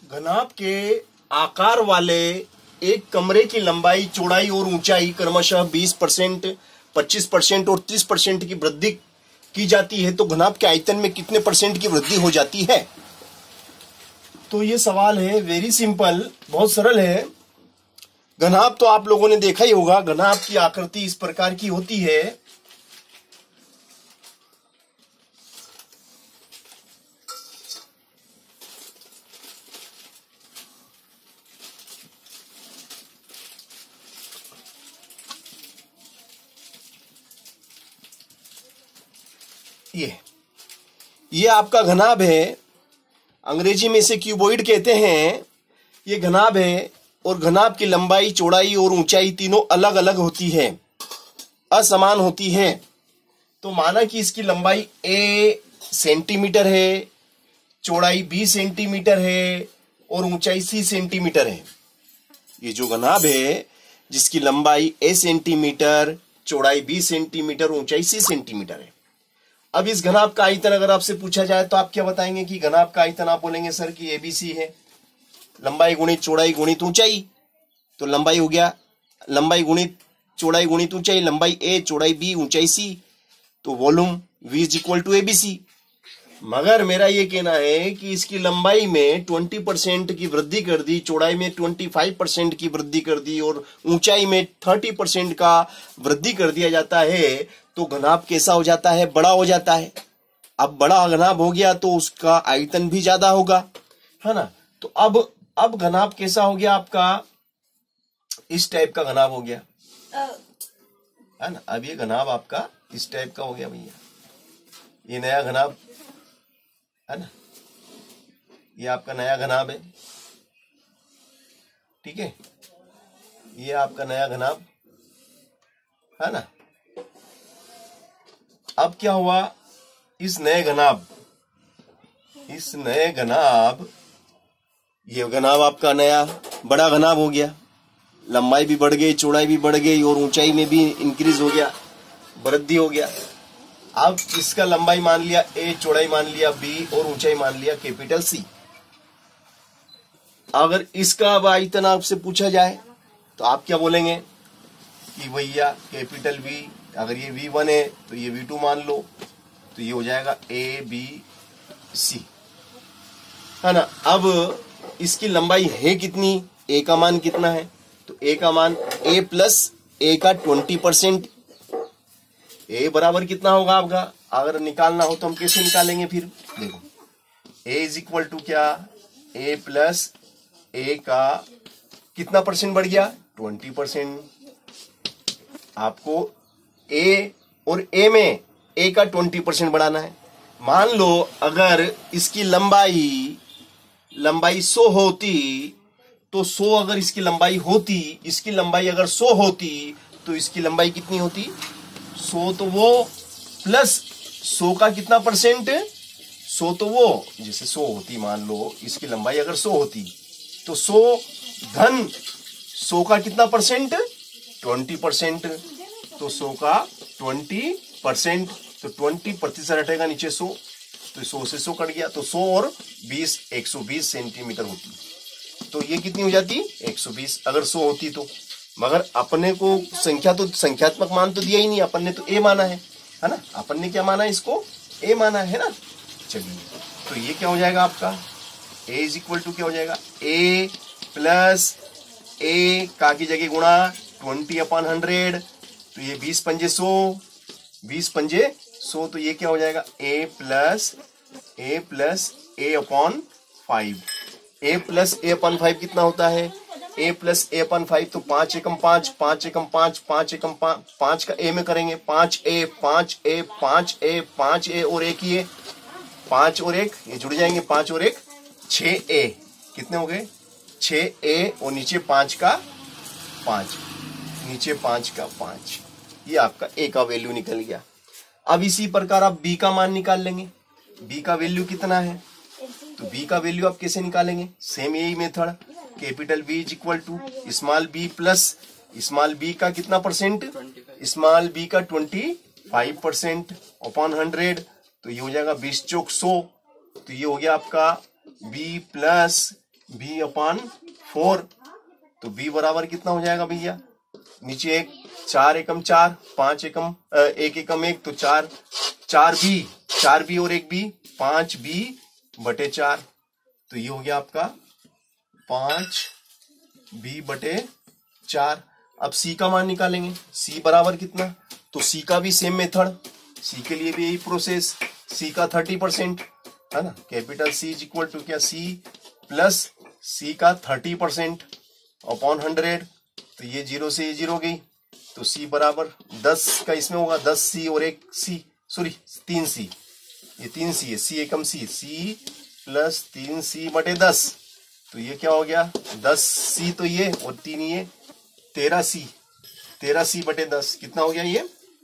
घनाभ के आकार वाले एक कमरे की लंबाई, चौड़ाई और ऊंचाई क्रमशः 20%, 25% और 30% की वृद्धि की जाती है, तो घनाभ के आयतन में कितने परसेंट की वृद्धि हो जाती है? तो ये सवाल है, वेरी सिंपल, बहुत सरल है। घनाभ तो आप लोगों ने देखा ही होगा, घनाभ की आकृति इस प्रकार की होती है। ये आपका घनाभ है, अंग्रेजी में इसे क्यूबॉइड कहते हैं। ये घनाभ है और घनाभ की लंबाई, चौड़ाई और ऊंचाई तीनों अलग अलग होती है, असमान होती है। तो माना कि इसकी लंबाई a सेंटीमीटर है, चौड़ाई b सेंटीमीटर है और ऊंचाई c सेंटीमीटर है। ये जो घनाभ है जिसकी लंबाई a सेंटीमीटर, चौड़ाई b सेंटीमीटर, ऊंचाई c सेंटीमीटर है। अब इस घनाभ का आयतन अगर आपसे पूछा जाए तो आप क्या बताएंगे कि घनाभ का आयतन? आप बोलेंगे सर कि ABC है, लंबाई गुणित चौड़ाई गुणित ऊंचाई। तो लंबाई हो गया लंबाई गुणित चौड़ाई गुणित ऊंचाई, लंबाई a, चौड़ाई b, ऊंचाई c, तो volume V is equal to ABC। मगर मेरा ये कहना है कि इसकी लंबाई में 20% की वृद्धि कर दी, चौड़ाई में 25% की वृद्धि कर दी और ऊंचाई में 30% का वृद्धि कर दिया जाता है, तो घनाभ कैसा हो जाता है? बड़ा हो जाता है। अब बड़ा घनाभ हो गया तो उसका आयतन भी ज्यादा होगा, है ना। तो अब घनाभ कैसा हो गया आपका? इस टाइप का घनाभ हो गया, है ना। अब ये घनाभ आपका इस टाइप का हो गया भैया, ये नया घनाभ है ना, ये आपका नया घनाभ है, ठीक है। ये आपका नया घनाभ है ना। अब क्या हुआ? इस नए घनाभ ये घनाभ आपका नया बड़ा घनाभ हो गया, लंबाई भी बढ़ गई, चौड़ाई भी बढ़ गई और ऊंचाई में भी इंक्रीज हो गया, वृद्धि हो गया। अब इसका लंबाई मान लिया a, चौड़ाई मान लिया b और ऊंचाई मान लिया कैपिटल C। अगर इसका अब आयतन आपसे पूछा जाए तो आप क्या बोलेंगे कि भैया कैपिटल V, अगर ये V1 है तो ये V2 मान लो, तो ये हो जाएगा ABC, है ना। अब इसकी लंबाई है कितनी? a का मान कितना है? तो a का मान a प्लस a का 20%। a बराबर कितना होगा आपका? अगर निकालना हो तो हम कैसे निकालेंगे फिर? देखो, a इज इक्वल टू क्या? a प्लस a का कितना परसेंट बढ़ गया? 20%। आपको a और a में a का 20% बढ़ाना है। मान लो अगर इसकी लंबाई 100 होती, तो 100 अगर इसकी लंबाई होती, इसकी लंबाई अगर 100 होती तो इसकी लंबाई कितनी होती? 100 तो वो प्लस 100 का कितना परसेंट? 100 तो वो, जैसे 100 होती, मान लो इसकी लंबाई अगर 100 होती तो 100 धन 100 का कितना परसेंट? 20%। तो 100 का 20%, तो 20% हटेगा नीचे 100, तो 100 से 100 कट गया, तो 100 और 20 120 सेंटीमीटर होती। तो ये कितनी हो जाती? 120 अगर 100 होती तो। मगर अपने को संख्यात्मक मान तो दिया ही नहीं, अपन ने तो a माना है ना। अपन ने क्या माना? इसको a माना है ना। चलिए, तो ये क्या हो जाएगा आपका? a इज इक्वल टू क्या हो जाएगा? a प्लस a का की जगह गुणा 20/100, तो ये 20 पंजे 100, 20 पंजे 100, तो ये क्या हो जाएगा? a plus a/5। a plus a/5 कितना होता है? a प्लस a/5 तो 5 एकम 5, 5 एकम 5, 5 एकम 5 का a में करेंगे, 5a 5a 5a 5a और 1 ये 5 और 1 ये जुड़ जाएंगे, 5 और 1 6a। कितने हो गए? 6a और नीचे 5 का 5, नीचे 5 का 5, ये आपका a का वैल्यू निकल गया। अब इसी प्रकार आप b का मान निकाल लेंगे। b का वैल्यू कितना है? तो b का वैल्यू आप कैसे निकालेंगे? सेम यही method, capital V is equal to small b plus small b का कितना परसेंट? स्मॉल b का 25% अपॉन 100, तो ये हो जाएगा 20 चौक 100, तो ये हो गया आपका b प्लस b अपॉन 4, तो b बराबर कितना हो जाएगा भैया, नीचे एक 4 एकम 4, 5 एकम 1 एकम 1, तो 4 b और 1 b, 5b बटे 4, तो ये हो गया आपका 5b बटे 4। अब c का मान निकालेंगे, c बराबर कितना, तो c का भी सेम मेथड, c के लिए भी यही प्रोसेस, c का 30% है ना, capital C is equal to क्या, c प्लस c का 30% अपॉन 100, तो ये 0 से ये 0 गई, तो c बराबर 10 का इसमें होगा, 10c और 1 c, सॉरी 3c, ये 3c है, c एकम c, c प्लस 3c बटे 10, तो ये क्या हो गया 10c, तो ये और 3 ये 13c बटे 10, कितना हो गया ये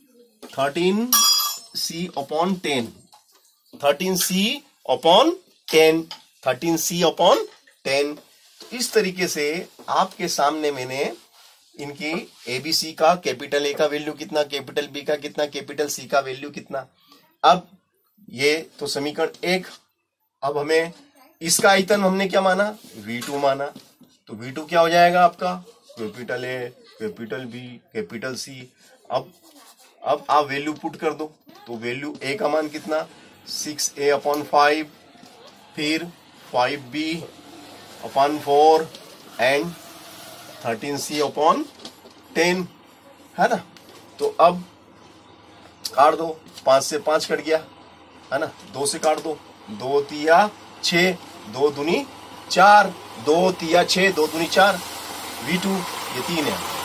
13c upon 10, 13c upon 10, 13c upon 10। इस तरीके से आपके सामने मैंने इनकी एबीसी का, कैपिटल ए का वैल्यू कितना, कैपिटल बी का कितना, कैपिटल सी का वैल्यू कितना। अब ये तो समीकरण 1। अब हमें इसका आयतन हमने क्या माना, V2 माना, तो V2 क्या हो जाएगा आपका, capital A, capital B, capital C. अब आप वैल्यू पुट कर दो, तो वैल्यू ए का मान कितना 6a अपॉन 5, फिर 5b upon 4 and 13c upon 10, है ना। तो अब काट दो, 5 से 5 कट गया, है ना, 2 से काट दो, 2 तिया 6, 2 दूनी 4, 2 तिया 6, 2 दूनी 4, V2 ये 3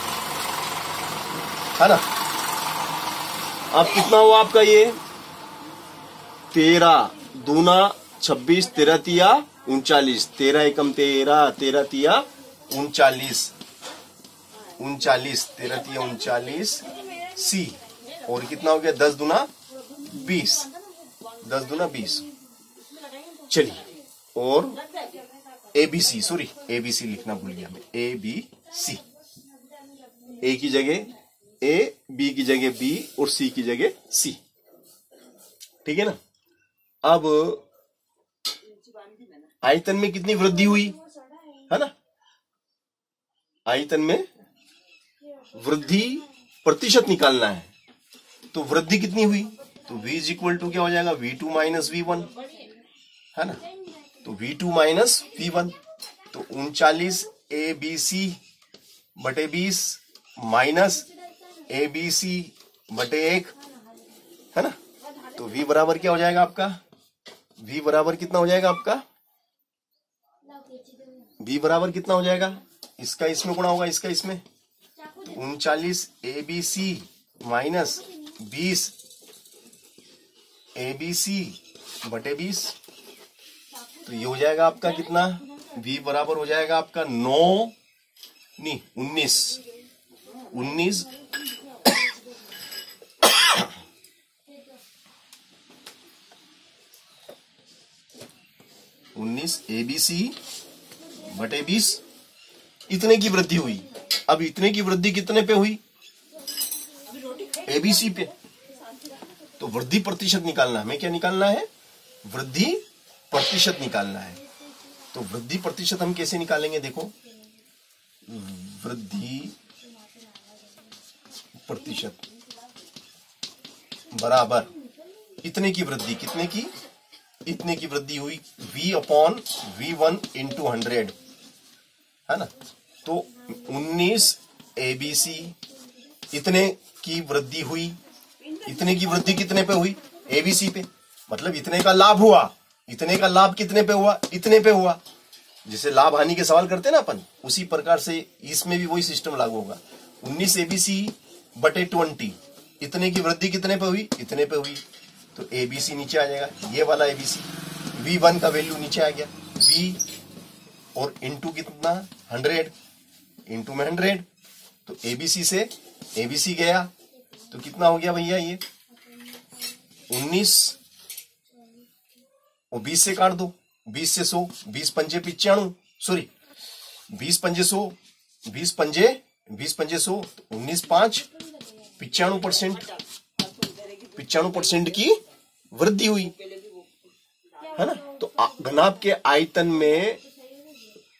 है ना। अब कितना हुआ आपका ये 13 दूना 26, 13 तिया 39, 13 एकम 13, 13 तिया 39, 13 तिया 39 सी, और कितना हो गया 10 दूना 20, 10 दूना 20। चलिए, और एबीसी, सॉरी एबीसी लिखना भूल गया मैं, एबीसी, ए की जगह ए, बी की जगह बी और सी की जगह सी, ठीक है ना। अब आयतन में कितनी वृद्धि हुई, है ना, आयतन में वृद्धि प्रतिशत निकालना है, तो वृद्धि कितनी हुई, तो v इज इक्वल टू क्या हो जाएगा, V2 माइनस V1, है ना, तो V2 माइनस V1, तो 39 ABC बटे 20 माइनस ABC बटे 1, है ना, तो V बराबर क्या हो जाएगा आपका, V बराबर कितना हो जाएगा आपका, V बराबर कितना हो जाएगा, इसका इसमें गुणा होगा, इसका इसमें, 39 ABC माइनस 20 ABC बटे 20, तो ये हो जाएगा आपका कितना, V बराबर हो जाएगा आपका 9 नहीं 19 ABC बटे 20, इतने की वृद्धि हुई। अब इतने की वृद्धि कितने पे हुई, एबीसी पे, तो वृद्धि प्रतिशत निकालना, हमें क्या निकालना है, वृद्धि प्रतिशत निकालना है। तो वृद्धि प्रतिशत हम कैसे निकालेंगे, देखो, वृद्धि प्रतिशत बराबर इतने की वृद्धि, कितने की, इतने की वृद्धि हुई, V अपॉन V1 इंटू 100, है ना, तो 19 ABC इतने की वृद्धि हुई, इतने की वृद्धि कितने पे हुई, ABC पे, मतलब इतने का लाभ हुआ, इतने का लाभ कितने पे हुआ, इतने पे हुआ। जैसे लाभ हानि के सवाल करते ना अपन, उसी प्रकार से इसमें भी वही सिस्टम लागू होगा। 19 ABC बटे 20, इतने की वृद्धि कितने पे हुई, इतने पे हुई, तो ABC नीचे आ जाएगा, ये वाला ABC, V1 का वैल्यू नीचे आ गया, V और इंटू कितना 100, इंटू में 100, तो ABC से ABC गया, तो कितना हो गया भैया ये 19, और 20 से काट दो, 20 से 100, 20 पंजे 95, सॉरी 20 पंजे 100, 20 पंजे 100, 19 5 95%, 95% की वृद्धि हुई, है ना। तो घनाभ के आयतन में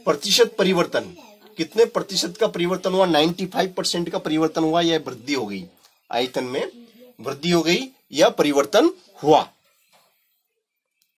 प्रतिशत परिवर्तन, कितने प्रतिशत का परिवर्तन हुआ, 95% का परिवर्तन हुआ या वृद्धि हो गई, आयतन में वृद्धि हो गई या परिवर्तन हुआ।